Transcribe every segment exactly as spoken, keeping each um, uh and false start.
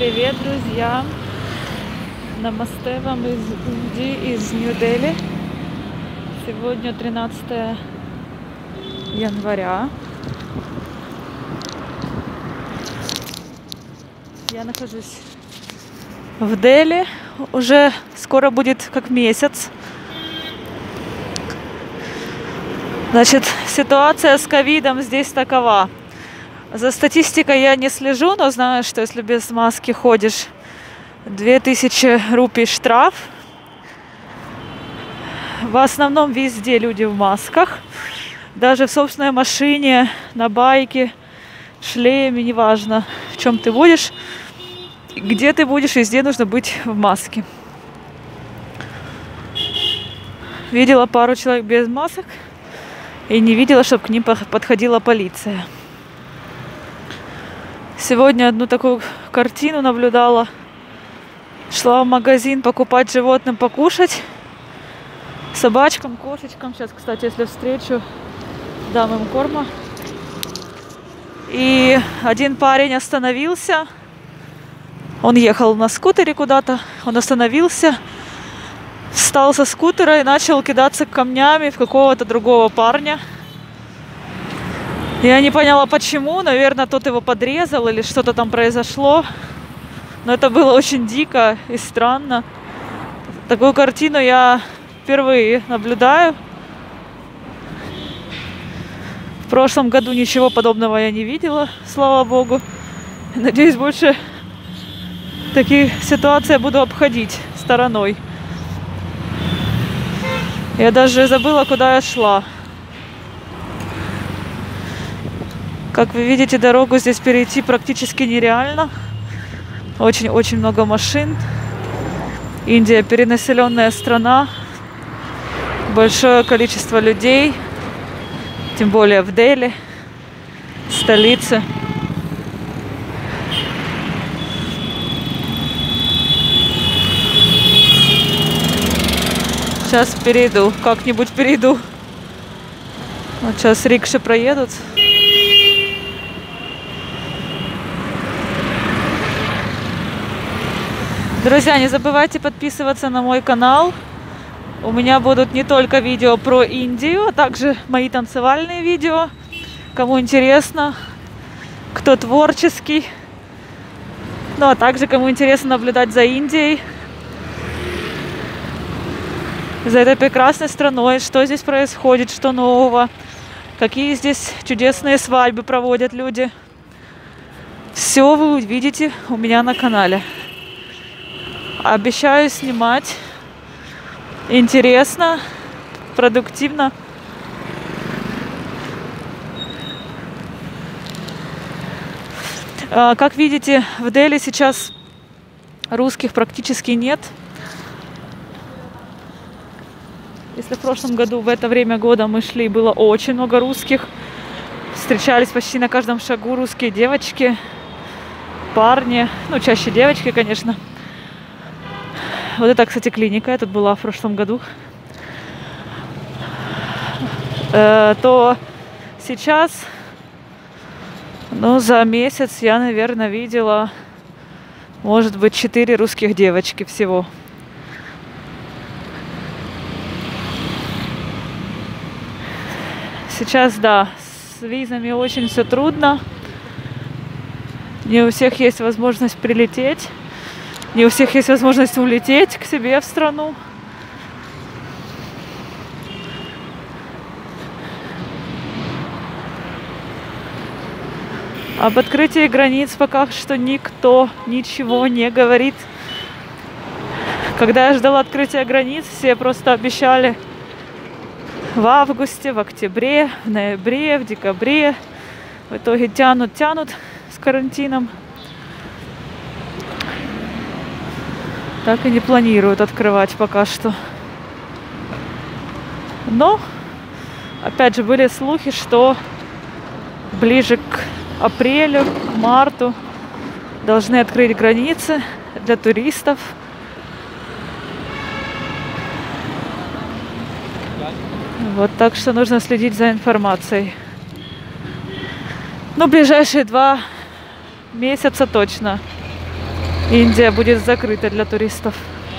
Привет, друзья! Намасте вам из Индии, из Нью-Дели. Сегодня тринадцатое января. Я нахожусь в Дели. Уже скоро будет как месяц. Значит, ситуация с ковидом здесь такова. За статистикой я не слежу, но знаю, что если без маски ходишь, две тысячи рупий штраф. В основном везде люди в масках. Даже в собственной машине, на байке, шлеме, неважно, в чем ты будешь. Где ты будешь, везде нужно быть в маске. Видела пару человек без масок и не видела, чтобы к ним подходила полиция. Сегодня одну такую картину наблюдала. Шла в магазин покупать животным покушать. Собачкам, кошечкам. Сейчас, кстати, если встречу, дам им корма. И один парень остановился. Он ехал на скутере куда-то. Он остановился, встал со скутера и начал кидаться камнями в какого-то другого парня. Я не поняла, почему. Наверное, тот его подрезал или что-то там произошло. Но это было очень дико и странно. Такую картину я впервые наблюдаю. В прошлом году ничего подобного я не видела, слава богу. Надеюсь, больше такие ситуации я буду обходить стороной. Я даже забыла, куда я шла. Как вы видите, дорогу здесь перейти практически нереально. Очень-очень много машин. Индия перенаселенная страна. Большое количество людей. Тем более в Дели, столице. Сейчас перейду, как-нибудь перейду. Вот сейчас рикши проедут. Друзья, не забывайте подписываться на мой канал. У меня будут не только видео про Индию, а также мои танцевальные видео. Кому интересно, кто творческий. Ну, а также кому интересно наблюдать за Индией. За этой прекрасной страной, что здесь происходит, что нового. Какие здесь чудесные свадьбы проводят люди. Все вы увидите у меня на канале. Обещаю снимать интересно, продуктивно. Как видите, в Дели сейчас русских практически нет. Если в прошлом году в это время года мы шли, было очень много русских. Встречались почти на каждом шагу русские девочки, парни. Ну, чаще девочки, конечно. Вот это, кстати, клиника. Я тут была в прошлом году. Э, то сейчас, ну, за месяц я, наверное, видела, может быть, четыре русских девочки всего. Сейчас, да, с визами очень все трудно. Не у всех есть возможность прилететь. Не у всех есть возможность улететь к себе в страну. Об открытии границ пока что никто ничего не говорит. Когда я ждала открытия границ, все просто обещали в августе, в октябре, в ноябре, в декабре. В итоге тянут, тянут с карантином. Так и не планируют открывать пока что. Но, опять же, были слухи, что ближе к апрелю, к марту должны открыть границы для туристов. Вот, так что нужно следить за информацией. Ну, ближайшие два месяца точно Индия будет закрыта для туристов.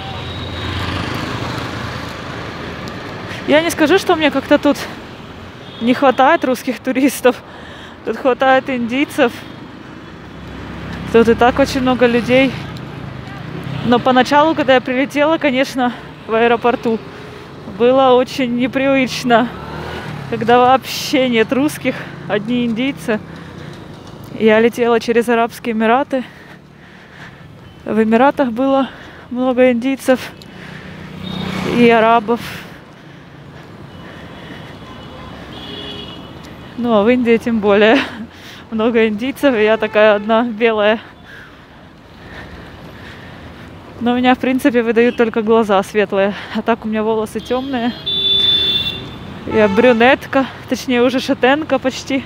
Я не скажу, что мне как-то тут не хватает русских туристов. Тут хватает индийцев. Тут и так очень много людей. Но поначалу, когда я прилетела, конечно, в аэропорту, было очень непривычно, когда вообще нет русских, одни индийцы. Я летела через Арабские Эмираты. В Эмиратах было много индийцев и арабов. Ну, а в Индии тем более много индийцев, и я такая одна белая. Но у меня, в принципе, выдают только глаза светлые. А так у меня волосы темные. Я брюнетка, точнее уже шатенка почти.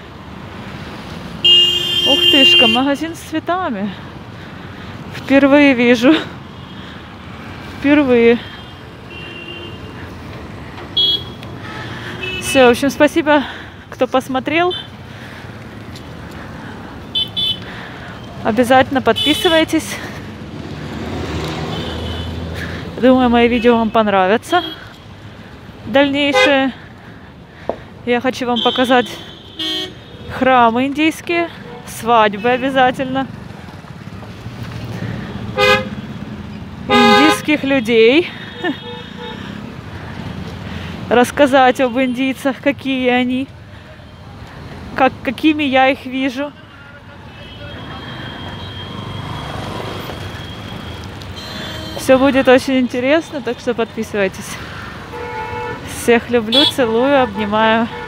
Ух тышка, магазин с цветами. Впервые вижу. Впервые. Все, в общем, спасибо, кто посмотрел. Обязательно подписывайтесь. Думаю, мои видео вам понравятся. Дальнейшие. Я хочу вам показать храмы индийские, свадьбы обязательно, индийских людей, рассказать об индийцах, какие они, как, какими я их вижу. Все будет очень интересно, так что подписывайтесь. Всех люблю, целую, обнимаю.